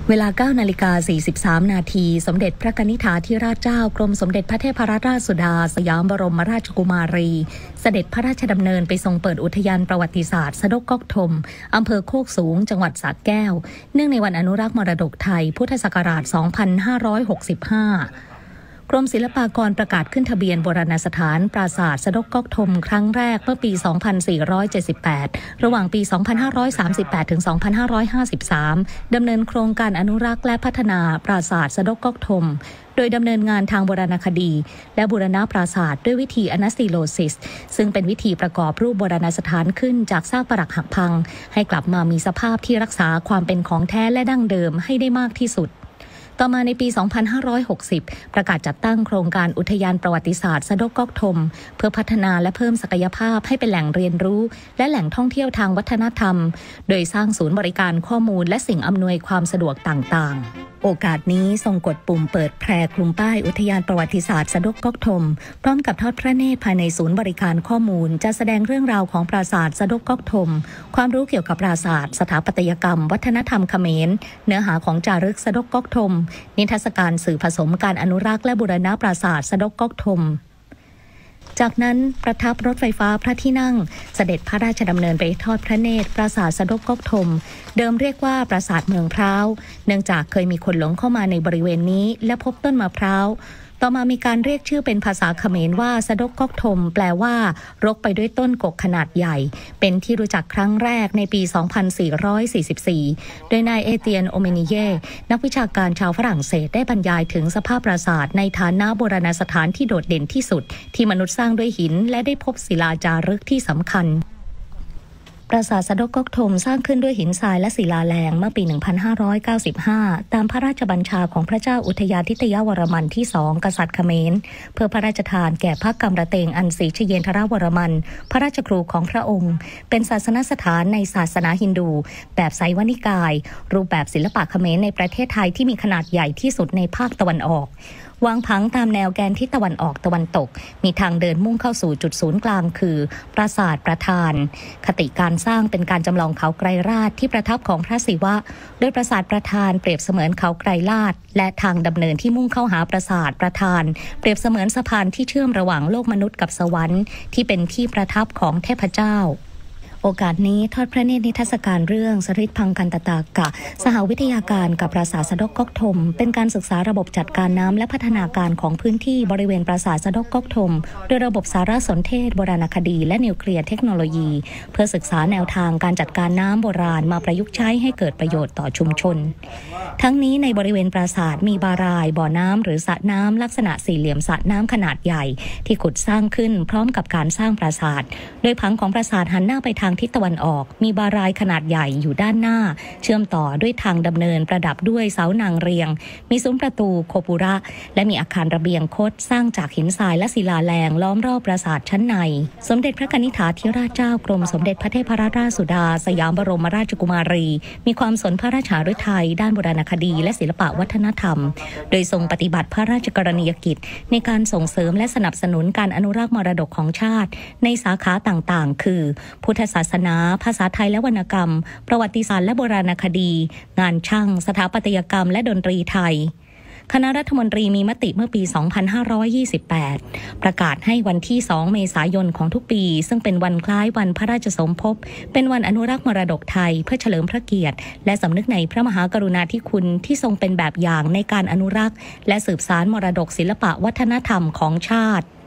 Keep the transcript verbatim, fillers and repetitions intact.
เวลา เก้านาฬิกาสี่สิบสาม นาทีสมเด็จพระกนิษฐาธิราชเจ้ากรมสมเด็จพระเทพรัตนราชสุดาสยามบรมราชกุมารีเสด็จพระราชดำเนินไปทรงเปิดอุทยานประวัติศาสตร์สะดกก๊อกธมอำเภอโคกสูงจังหวัดสระแก้วเนื่องในวันอนุรักษ์มรดกไทยพุทธศักราช สองพันห้าร้อยหกสิบห้ากรมศิลปากรประกาศขึ้นทะเบียนโบราณสถานปราสาทสะดกก๊อกธมครั้งแรกเมื่อปี สองพันสี่ร้อยเจ็ดสิบแปด ระหว่างปี สองพันห้าร้อยสามสิบแปด ถึง สองพันห้าร้อยห้าสิบสาม ดำเนินโครงการอนุรักษ์และพัฒนาปราสาทสะดกก๊อกธมโดยดำเนินงานทางโบราณคดีและบูรณะปราสาทด้วยวิธีอนาสติโลซิสซึ่งเป็นวิธีประกอบรูปโบราณสถานขึ้นจากซากปรักหักพังให้กลับมามีสภาพที่รักษาความเป็นของแท้และดั้งเดิมให้ได้มากที่สุดต่อมาในปี สองพันห้าร้อยหกสิบ ประกาศจัดตั้งโครงการอุทยานประวัติศาสตร์สะดกก๊อกธมเพื่อพัฒนาและเพิ่มศักยภาพให้เป็นแหล่งเรียนรู้และแหล่งท่องเที่ยวทางวัฒนธรรมโดยสร้างศูนย์บริการข้อมูลและสิ่งอำนวยความสะดวกต่างๆโอกาสนี้ทรงกดปุ่มเปิดแพร่คลุมป้ายอุทยานประวัติศาสตร์สะดกก๊อกธมพร้อมกับทอดพระเนตรภายในศูนย์บริการข้อมูลจะแสดงเรื่องราวของปราสาทสะดกก๊อกธมความรู้เกี่ยวกับปราสาทสถาปัตยกรรมวัฒนธรรมเขมรเนื้อหาของจารึกสะดกก๊อกธมนิทรรศการสื่อผสมการอนุรักษ์และบูรณะปราสาทสะดกก๊อกธมจากนั้นประทับรถไฟฟ้าพระที่นั่งเสด็จพระราชดำเนินไปทอดพระเนตรปราสาทสะดกก๊อกธมเดิมเรียกว่าปราสาทเมืองพร้าวเนื่องจากเคยมีคนหลงเข้ามาในบริเวณนี้และพบต้นมะพร้าวต่อมามีการเรียกชื่อเป็นภาษาเขมรว่าสะดกก๊อกธมแปลว่ารกไปด้วยต้นกกขนาดใหญ่เป็นที่รู้จักครั้งแรกในปี สองพันสี่ร้อยสี่สิบสี่ โดยนายเอเตียนโอเมนิเย่นักวิชาการชาวฝรั่งเศสได้บรรยายถึงสภาพปราสาทในฐานะโบราณสถานที่โดดเด่นที่สุดที่มนุษย์สร้างด้วยหินและได้พบศิลาจารึกที่สำคัญปราสาทสะดกก๊อกธมสร้างขึ้นด้วยหินทรายและศิลาแรงเมื่อปี หนึ่งพันห้าร้อยเก้าสิบห้า ตามพระราชบัญชาของพระเจ้าอุทยาธิตยวรมันที่สองกษัตริย์เขมรเพื่อพระราชทานแก่พระกำระเตงอันศรีชเยนทรวรมันพระราชครูของพระองค์เป็นศาสนสถานในศาสนาฮินดูแบบไสยวนิกายรูปแบบศิลปะเขมรในประเทศไทยที่มีขนาดใหญ่ที่สุดในภาคตะวันออกวางผังตามแนวแกนทิศตะวันออกตะวันตกมีทางเดินมุ่งเข้าสู่จุดศูนย์กลางคือปราสาทประธานคติการสร้างเป็นการจำลองเขาไกรลาศที่ประทับของพระศิวะโดยปราสาทประธานเปรียบเสมือนเขาไกรลาศและทางดำเนินที่มุ่งเข้าหาปราสาทประธานเปรียบเสมือนสะพานที่เชื่อมระหว่างโลกมนุษย์กับสวรรค์ที่เป็นที่ประทับของเทพเจ้าโอกาสนี้ทอดพระเนตรนิทรรศการเรื่องสฤทธิ์พังคันตตากะสหวิทยาการกับปราสาทสะดกก๊อกธมเป็นการศึกษาระบบจัดการน้ำและพัฒนาการของพื้นที่บริเวณปราสาทสะดกก๊อกธมโดยระบบสารสนเทศโบราณคดีและนิวเคลียร์เทคโนโลยีเพื่อศึกษาแนวทางการจัดการน้ำโบราณมาประยุกต์ใช้ให้เกิดประโยชน์ต่อชุมชนทั้งนี้ในบริเวณปราสาทมีบารายบ่อน้ำหรือสระน้ำลักษณะสี่เหลี่ยมสระน้ำขนาดใหญ่ที่ขุดสร้างขึ้นพร้อมกับการสร้างปราสาทโดยผังของปราสาทหันหน้าไปทางทิศตะวันออกมีบารายขนาดใหญ่อยู่ด้านหน้าเชื่อมต่อด้วยทางดำเนินประดับด้วยเสานางเรียงมีซุ้มประตูโคปุระและมีอาคารระเบียงคดสร้างจากหินทรายและศิลาแรงล้อมรอบปราสาทชั้นในสมเด็จพระกนิษฐาธิราชเจ้ากรมสมเด็จพระเทพรัตนราชสุดาสยามบรมราชกุมารีมีความสนพระราชฤทัยด้านโบราณคดีและศิลปวัฒนธรรมโดยทรงปฏิบัติพระราชกรณียกิจในการส่งเสริมและสนับสนุนการอนุรักษ์มรดกของชาติในสาขาต่างๆคือพุทธศาสนาภาษาไทยและวรรณกรรมประวัติศาสตร์และโบราณคดีงานช่างสถาปัตยกรรมและดนตรีไทยคณะรัฐมนตรีมีมติเมื่อปี สองพันห้าร้อยยี่สิบแปด ประกาศให้วันที่ สองเมษายนของทุกปีซึ่งเป็นวันคล้ายวันพระราชสมภพเป็นวันอนุรักษ์มรดกไทยเพื่อเฉลิมพระเกียรติและสำนึกในพระมหากรุณาธิคุณที่ทรงเป็นแบบอย่างในการอนุรักษ์และสืบสานมรดกศิลปะวัฒนธรรมของชาติ